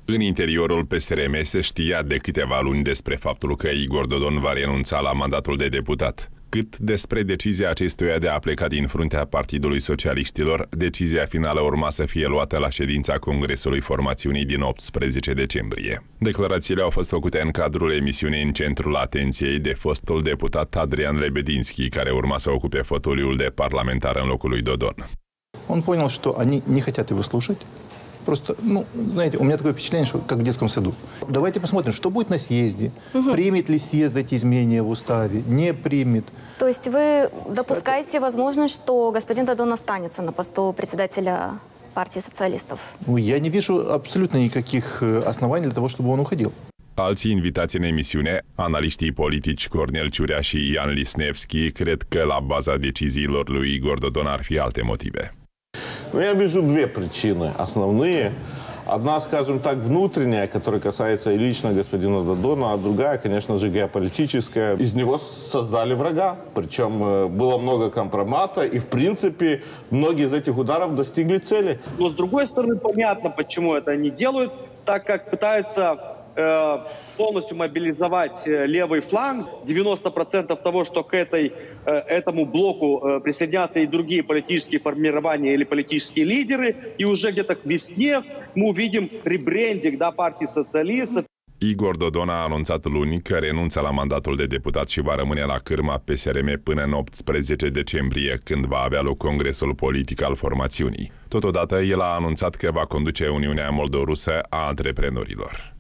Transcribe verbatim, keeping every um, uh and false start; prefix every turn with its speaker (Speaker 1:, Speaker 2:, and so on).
Speaker 1: În interiorul P S R M se știa de câteva luni despre faptul că Igor Dodon va renunța la mandatul de deputat. Cât despre decizia acestuia de a pleca din fruntea Partidului Socialiștilor, decizia finală urma să fie luată la ședința Congresului Formațiunii din optsprezece decembrie. Declarațiile au fost făcute în cadrul emisiunii În centrul atenției de fostul deputat Adrian Lebedinski, care urma să ocupe fotoliul de parlamentar în locul lui Dodon.
Speaker 2: Он понял, что они не хотят его слушать. Просто, ну, знаете, у меня такое впечатление, что как в детском саду. Давайте посмотрим, что будет на съезде. Угу. Примет ли съезд эти изменения в уставе, не примет.
Speaker 3: То есть вы допускаете возможность, что господин Додон останется на посту председателя партии социалистов?
Speaker 2: Ну, я не вижу абсолютно никаких оснований для того, чтобы он уходил.
Speaker 1: Alții invitați în emisiune, analiștii politici Cornel Ciurea și Ian Lisnevski, cred că la baza deciziilor lui Igor Dodon ar fi alte motive.
Speaker 4: Ну, я вижу две причины основные. Одна, скажем так, внутренняя, которая касается и лично господина Додона, а другая, конечно же, геополитическая. Из него создали врага. Причем было много компромата, и, в принципе, многие из этих ударов достигли цели.
Speaker 5: Но, с другой стороны, понятно, почему это они делают, так как пытаются э, полностью мобилизовать левый фланг. девяносто процентов того, что к этой, этому блоку присоединятся и другие политические формирования или политические лидеры. И уже где-то к весне мы увидим ребрендинг, да, партии социалистов.
Speaker 1: Igor Dodon a anunțat luni că renunță la mandatul de deputat și va rămâne la cârma P S R M până în optsprezece decembrie, când va avea loc congresul politic al formațiunii. Totodată, el a anunțat că va conduce Uniunea Moldorusă a Antreprenorilor.